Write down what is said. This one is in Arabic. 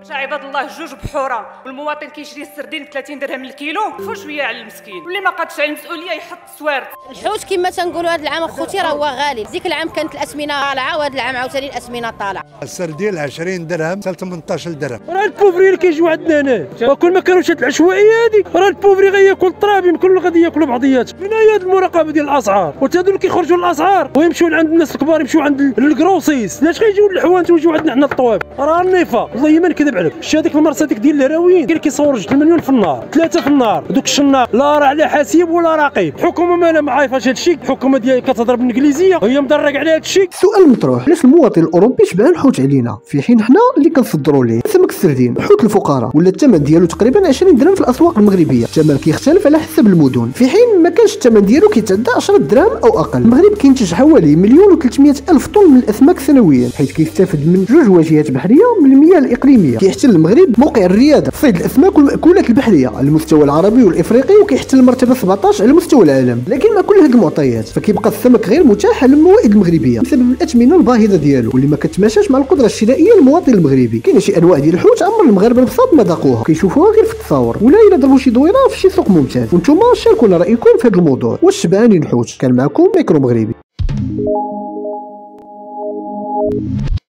عباد الله جوج بحوره والمواطن كيشري السردين ب 30 درهم الكيلو، فوا شويه على المسكين واللي ما قادش على المسؤوليه يحط السوارت. الحوت كما تنقولوا هذا العام اخوتي راه هو غالي، ديك العام كانت الاسمنه طالعه وهذا العام عاوتاني الاسمنه طالعه. السردين 20 درهم حتى 18 درهم. راه البوفري اللي كيجيو عندنا هنا وكل ما كانوش هاد العشوائيه هذه راه البوفري غياكل التراب، يمكن غادي ياكلوا بعضياتهم. من هي هاد المراقبه ديال الاسعار؟ وتا هادو كيخرجوا الاسعار ويمشيو عند الناس الكبار، يمشيو عند الكروسيس. علاش غيجيو الحوانت ويجيو عندنا حنا الطواب؟ راه النفا والله ما نكذب عليك. شتي هذيك المرسى ديك ديال الهراويين كاين كيصور 2 مليون في النهار 3 في النهار. دوك الشناق لا راه على حاسيب ولا رقيب. الحكومه مالها ما عارفاش هادشي، الحكومه ديالها كتهضر بالانجليزيه هي مدرك على هادشي. السؤال مطروح، علاش المواطن الاوروبي شبعان الحوت علينا في حين حنا اللي كنصدروا ليه سمك السردين حوت الفقراء ولا الثمن ديالو تقريبا 20 درهم في الاسواق المغربيه. الثمن كيختلف على حسب المدن، في حين ما كانش الثمن ديالو كيتعدى 10 دراهم او اقل. المغرب كينتج حوالي 1,300,000 طن من الاسماك سنويا، حيث كيستافد من 2 واجهات بحريه من المياه الاقليميه. كيحتل المغرب موقع الرياده في صيد الاسماك والمأكولات البحريه على المستوى العربي والافريقي، وكيحتل المرتبه 17 على مستوى العالم. لكن مع كل هذه المعطيات فكيبقى السمك غير متاح على الموائد المغربيه بسبب الاثمنه الباهظه ديالو واللي ما كتماشاش مع القدره الشرائيه للمواطن المغربي. كاين شي انواع ديال الحوت عمر المغاربه البساط ما ذاقوها، كيشوفوها غير في التصاور ولا الا ضربوا شي دويره في شي سوق ممتاز. وانتم شاركونا رايكم في هذا الموضوع. واش شبعانين الحوت؟ كان معكم ميكرو مغربي.